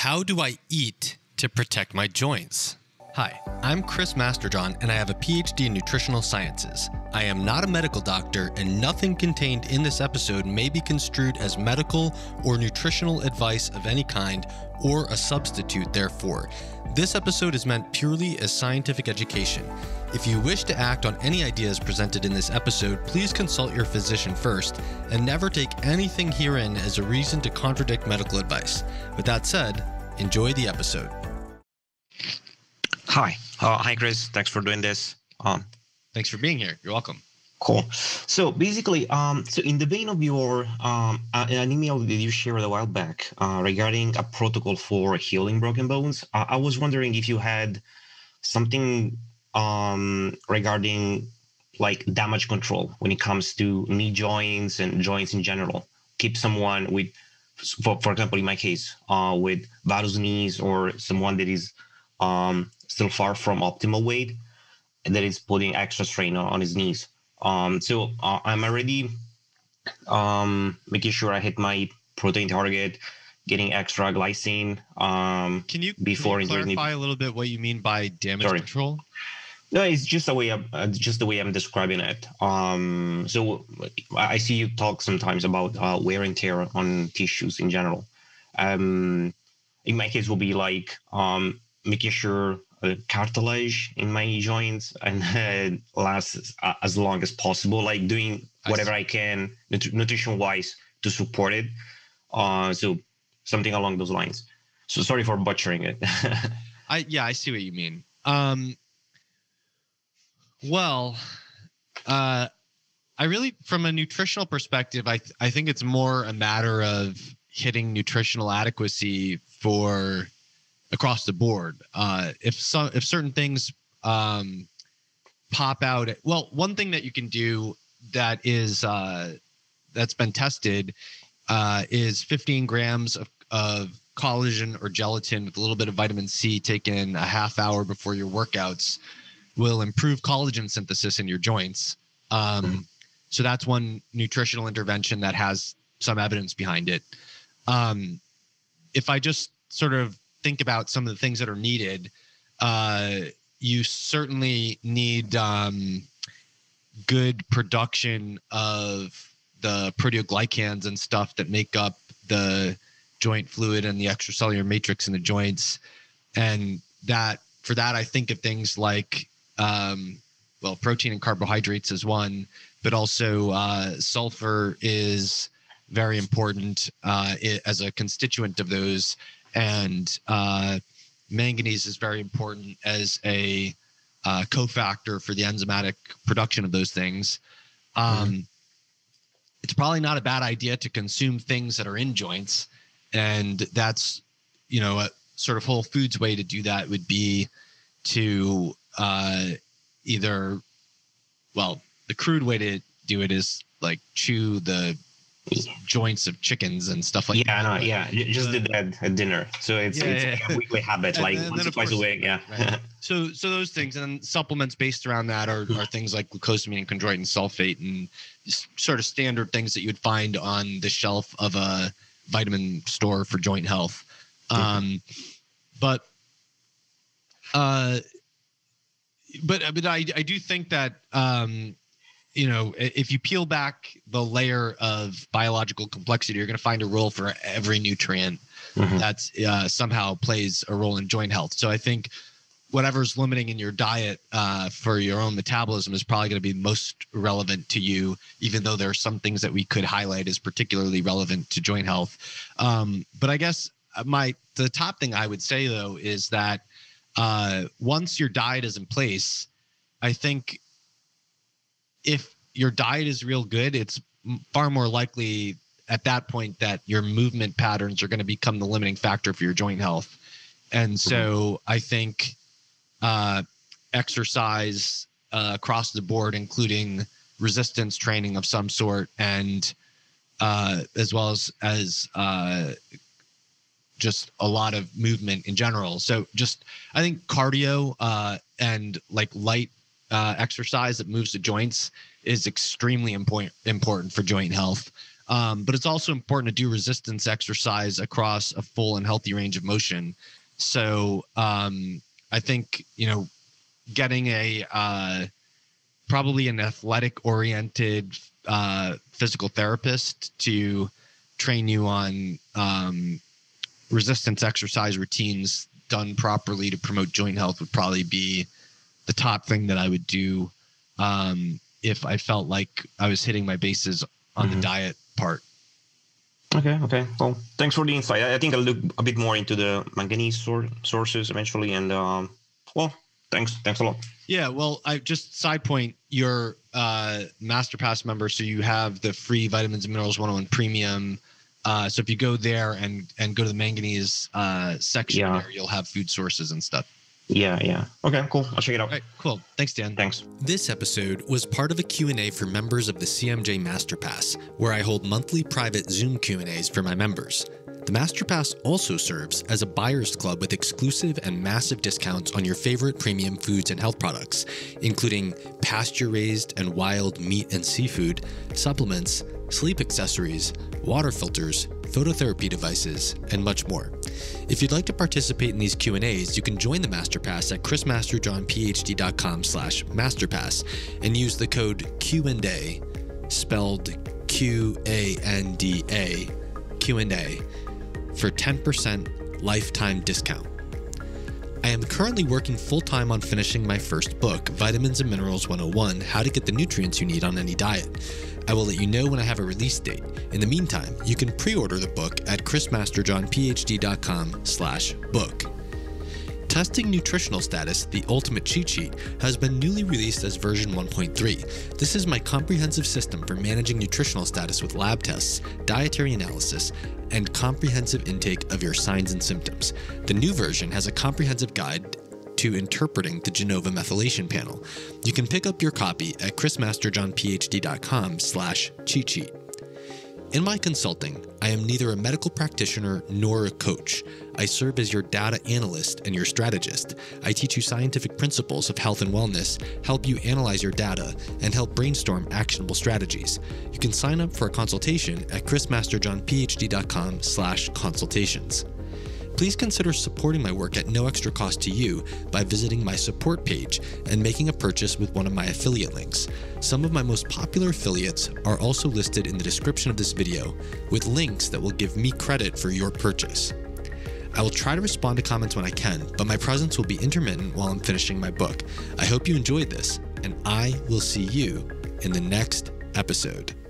How do I eat to protect my joints? Hi, I'm Chris Masterjohn, and I have a PhD in nutritional sciences. I am not a medical doctor, and nothing contained in this episode may be construed as medical or nutritional advice of any kind, or a substitute therefore. This episode is meant purely as scientific education. If you wish to act on any ideas presented in this episode, please consult your physician first, and never take anything herein as a reason to contradict medical advice. With that said, enjoy the episode. Hi. Hi, Chris. Thanks for doing this. Thanks for being here. You're welcome. Cool. So basically, so in the vein of your an email that you shared a while back regarding a protocol for healing broken bones, I was wondering if you had something regarding like damage control when it comes to knee joints and joints in general. Keep someone with, for example, in my case, with varus knees, or someone that is still far from optimal weight and that is putting extra strain on his knees. So I'm already making sure I hit my protein target, getting extra glycine. Can you clarify a little bit what you mean by damage control? No, it's just the way I'm describing it. So I see you talk sometimes about wear and tear on tissues in general. In my case, will be like making sure cartilage in my joints and lasts as long as possible, like doing whatever I can nutrition-wise to support it. So something along those lines. So sorry for butchering it. I see what you mean. I really, from a nutritional perspective, I think it's more a matter of hitting nutritional adequacy for across the board. If certain things pop out, one thing that you can do that is that's been tested is 15 grams of collagen or gelatin with a little bit of vitamin C taken a half hour before your workouts will improve collagen synthesis in your joints. So that's one nutritional intervention that has some evidence behind it. If I just sort of think about some of the things that are needed, you certainly need good production of the proteoglycans and stuff that make up the joint fluid and the extracellular matrix in the joints. And for that, I think of things like, protein and carbohydrates is one, but also sulfur is very important as a constituent of those. And manganese is very important as a cofactor for the enzymatic production of those things. It's probably not a bad idea to consume things that are in joints. And that's, a sort of whole foods way to do that would be to the crude way to do it is like chew the joints of chickens and stuff like that. Just did that at dinner, so it's a weekly habit, like once or twice a week. Right. So those things, and then supplements based around that are things like glucosamine and chondroitin sulfate, and sort of standard things that you would find on the shelf of a vitamin store for joint health. But I do think that if you peel back the layer of biological complexity, you're going to find a role for every nutrient that's somehow plays a role in joint health. So I think whatever's limiting in your diet for your own metabolism is probably going to be most relevant to you, even though there are some things that we could highlight as particularly relevant to joint health. But I guess the top thing I would say, though, is that once your diet is in place, I think if your diet is real good, it's far more likely at that point that your movement patterns are going to become the limiting factor for your joint health. And so I think exercise across the board, including resistance training of some sort, and as well as just a lot of movement in general. So I think cardio and like light exercise that moves the joints is extremely important for joint health. But it's also important to do resistance exercise across a full and healthy range of motion. So I think, getting probably an athletic oriented physical therapist to train you on resistance exercise routines done properly to promote joint health would probably be the top thing that I would do if I felt like I was hitting my bases on the diet part. Okay. Well, thanks for the insight. I think I'll look a bit more into the manganese sources eventually. And thanks a lot. Yeah, well, I just side point, your MasterPass member, so you have the free Vitamins and Minerals 101 Premium. So if you go there and go to the manganese section there, you'll have food sources and stuff. Yeah. Okay, cool. I'll check it out. All right, cool. Thanks, Dan. Thanks. This episode was part of a Q&A for members of the CMJ MasterPass, where I hold monthly private Zoom Q&As for my members. The MasterPass also serves as a buyer's club with exclusive and massive discounts on your favorite premium foods and health products, including pasture-raised and wild meat and seafood, supplements, sleep accessories, water filters, phototherapy devices, and much more. If you'd like to participate in these Q&As, you can join the MasterPass at chrismasterjohnphd.com/masterpass and use the code Q&A, spelled Q-A-N-D-A, Q&A, for 10% lifetime discount. I am currently working full-time on finishing my first book, Vitamins and Minerals 101, How to Get the Nutrients You Need on Any Diet. I will let you know when I have a release date. In the meantime, you can pre-order the book at chrismasterjohnphd.com/book. Testing nutritional status, the ultimate cheat sheet, has been newly released as version 1.3. This is my comprehensive system for managing nutritional status with lab tests, dietary analysis, and comprehensive intake of your signs and symptoms. The new version has a comprehensive guide to interpreting the Genova methylation panel. You can pick up your copy at chrismasterjohnphd.com/cheat sheet. In my consulting, I am neither a medical practitioner nor a coach. I serve as your data analyst and your strategist. I teach you scientific principles of health and wellness, help you analyze your data, and help brainstorm actionable strategies. You can sign up for a consultation at chrismasterjohnphd.com/consultations. Please consider supporting my work at no extra cost to you by visiting my support page and making a purchase with one of my affiliate links. Some of my most popular affiliates are also listed in the description of this video, with links that will give me credit for your purchase. I will try to respond to comments when I can, but my presence will be intermittent while I'm finishing my book. I hope you enjoyed this, and I will see you in the next episode.